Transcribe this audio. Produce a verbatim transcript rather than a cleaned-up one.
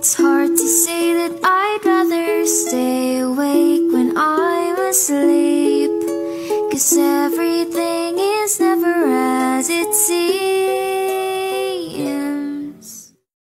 It's hard to say that I'd rather stay awake when I'm asleep, 'cause everything is never as it seems.